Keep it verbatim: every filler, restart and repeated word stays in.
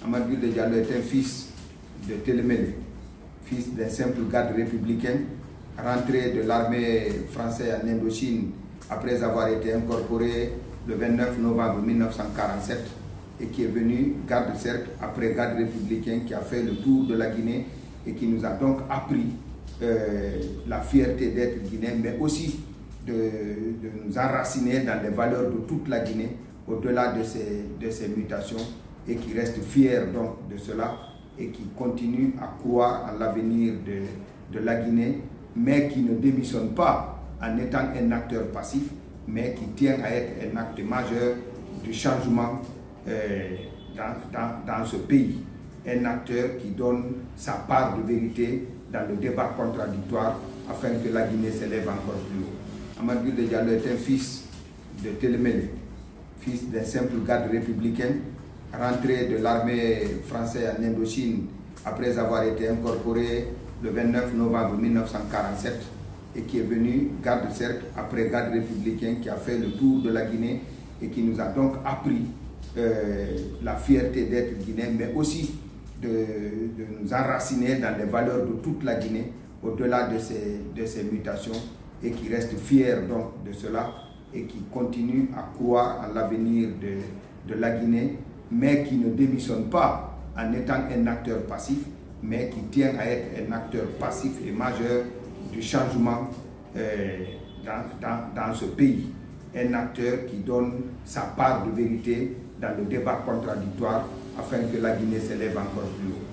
Amadou Bulde Diallo est un fils de Télémélé, fils d'un simple garde républicain, rentré de l'armée française en Indochine après avoir été incorporé le vingt-neuf novembre mille neuf cent quarante-sept et qui est venu garde-cercle après garde républicain, qui a fait le tour de la Guinée et qui nous a donc appris euh, la fierté d'être guinéen, mais aussi de, de nous enraciner dans les valeurs de toute la Guinée au-delà de ces, de ces mutations, et qui reste fier donc de cela et qui continue à croire en l'avenir de, de la Guinée, mais qui ne démissionne pas en étant un acteur passif, mais qui tient à être un acte majeur du changement euh, dans, dans, dans ce pays. Un acteur qui donne sa part de vérité dans le débat contradictoire afin que la Guinée s'élève encore plus haut. Amadou Bulde Diallo est un fils de Télémélé, fils d'un simple garde républicain, rentré de l'armée française en Indochine après avoir été incorporé le vingt-neuf novembre mille neuf cent quarante-sept et qui est venu garde-cercle après garde républicain, qui a fait le tour de la Guinée et qui nous a donc appris euh, la fierté d'être guinéen, mais aussi de, de nous enraciner dans les valeurs de toute la Guinée au-delà de ces, de ces mutations, et qui reste fier donc de cela et qui continue à croire en l'avenir de, de la Guinée, mais qui ne démissionne pas en étant un acteur passif, mais qui tient à être un acteur passif et majeur du changement euh, dans, dans, dans ce pays. Un acteur qui donne sa part de vérité dans le débat contradictoire afin que la Guinée s'élève encore plus haut.